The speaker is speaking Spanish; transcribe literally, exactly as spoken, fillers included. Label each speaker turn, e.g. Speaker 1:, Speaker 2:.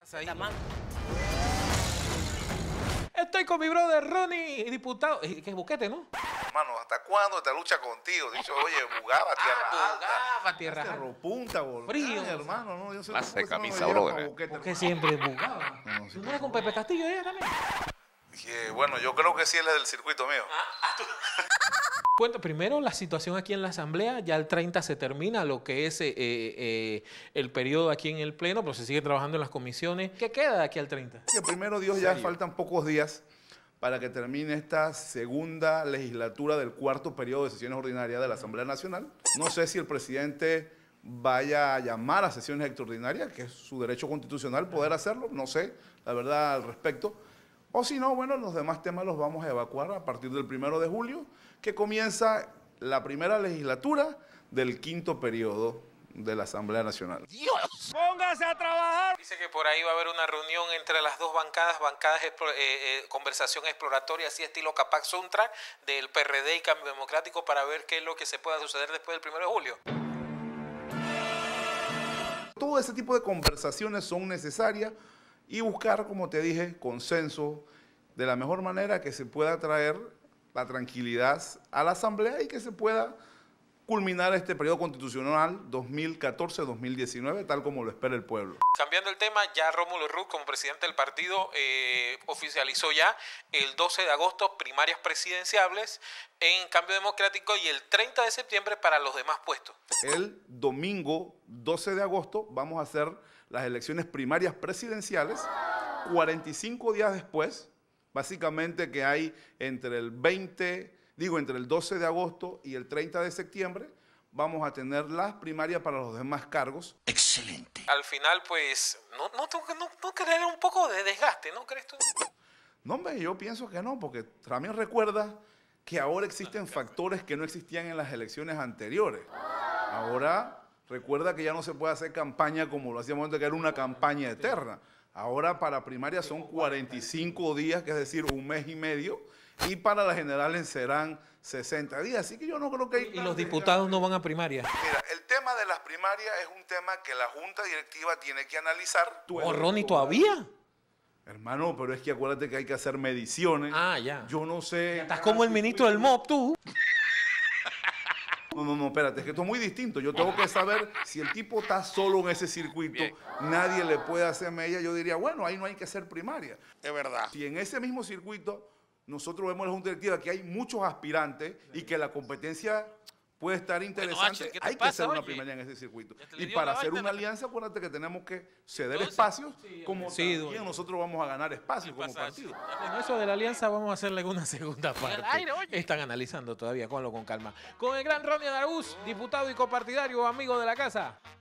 Speaker 1: Ahí. Estoy con mi brother Ronnie, diputado. Que buquete, ¿no?
Speaker 2: Hermano, ¿hasta cuándo esta lucha contigo? Dicho, oye, bugaba tierra
Speaker 1: Ah,
Speaker 2: alta.
Speaker 1: bugaba tierra alta.
Speaker 2: Cerro Punta, boludo.
Speaker 1: Frío.
Speaker 2: Ay, hermano, no, yo sé
Speaker 3: Clase de camisa,
Speaker 2: no
Speaker 3: brother.
Speaker 1: Porque siempre bugaba.
Speaker 2: No, no, sí,
Speaker 1: ¿Tú no eres con Pepe Castillo ella también?
Speaker 2: Que, bueno, yo creo que sí él es del circuito mío.
Speaker 1: Cuento primero la situación aquí en la Asamblea. Ya el treinta se termina lo que es eh, eh, el periodo aquí en el Pleno, pero se sigue trabajando en las comisiones. ¿Qué queda de aquí al treinta?
Speaker 2: Que primero Dios ya faltan pocos días para que termine esta segunda legislatura del cuarto periodo de sesiones ordinarias de la Asamblea Nacional. No sé si el presidente vaya a llamar a sesiones extraordinarias, que es su derecho constitucional poder hacerlo, no sé, la verdad al respecto. O si no, bueno, los demás temas los vamos a evacuar a partir del primero de julio, que comienza la primera legislatura del quinto periodo de la Asamblea Nacional.
Speaker 1: ¡Dios! ¡Póngase a trabajar! Dice que por ahí va a haber una reunión entre las dos bancadas, bancadas, eh, eh, conversación exploratoria, así estilo Capac Suntra, del P R D y Cambio Democrático, para ver qué es lo que se pueda suceder después del primero de julio.
Speaker 2: Todo ese tipo de conversaciones son necesarias y buscar, como te dije, consenso de la mejor manera que se pueda traer la tranquilidad a la Asamblea y que se pueda culminar este periodo constitucional dos mil catorce dos mil diecinueve, tal como lo espera el pueblo.
Speaker 1: Cambiando el tema, ya Rómulo Ruz, como presidente del partido, eh, oficializó ya el doce de agosto primarias presidenciables en Cambio Democrático y el treinta de septiembre para los demás puestos.
Speaker 2: El domingo doce de agosto vamos a hacer las elecciones primarias presidenciales, cuarenta y cinco días después, básicamente que hay entre el veinte, digo entre el doce de agosto y el treinta de septiembre, vamos a tener las primarias para los demás cargos.
Speaker 1: Excelente. Al final, pues, no, no, no, no creer un poco de desgaste, ¿no crees tú?
Speaker 2: No, hombre, yo pienso que no, porque también recuerda que ahora existen factores que no existían en las elecciones anteriores. Ahora recuerda que ya no se puede hacer campaña como lo hacíamos antes, que era una campaña eterna. Ahora para primarias son cuarenta y cinco días, que es decir, un mes y medio, y para las generales serán sesenta días. Así que yo no creo que hay...
Speaker 1: ¿Y los diputados no van a primaria?
Speaker 2: Mira, el tema de las primarias es un tema que la Junta Directiva tiene que analizar.
Speaker 1: ¿O Ronnie todavía?
Speaker 2: Hermano, pero es que acuérdate que hay que hacer mediciones.
Speaker 1: Ah, ya.
Speaker 2: Yo no sé...
Speaker 1: Estás como el ministro del M O B, tú.
Speaker 2: No, no, no, espérate, es que esto es muy distinto. Yo tengo que saber si el tipo está solo en ese circuito, bien, nadie le puede hacer mella. Yo diría, bueno, ahí no hay que hacer primaria.
Speaker 3: Es verdad.
Speaker 2: Si en ese mismo circuito nosotros vemos en la Junta Directiva que hay muchos aspirantes y que la competencia puede estar interesante,
Speaker 1: bueno, H,
Speaker 2: hay que
Speaker 1: pasa,
Speaker 2: hacer una
Speaker 1: oye?
Speaker 2: primaria en ese circuito. Y
Speaker 1: dio
Speaker 2: para
Speaker 1: la
Speaker 2: hacer
Speaker 1: vaina,
Speaker 2: una
Speaker 1: ¿no?
Speaker 2: alianza, acuérdate que tenemos que ceder
Speaker 1: Entonces,
Speaker 2: espacios,
Speaker 1: sí,
Speaker 2: como
Speaker 1: sí,
Speaker 2: también
Speaker 1: doy.
Speaker 2: nosotros vamos a ganar espacios como
Speaker 1: pasa,
Speaker 2: partido.
Speaker 1: En eso de la alianza vamos a hacerle una segunda parte.
Speaker 3: aire, oye.
Speaker 1: Están analizando todavía, cónlo con calma. Con el gran Ronnie Araúz, diputado y copartidario, amigo de la casa.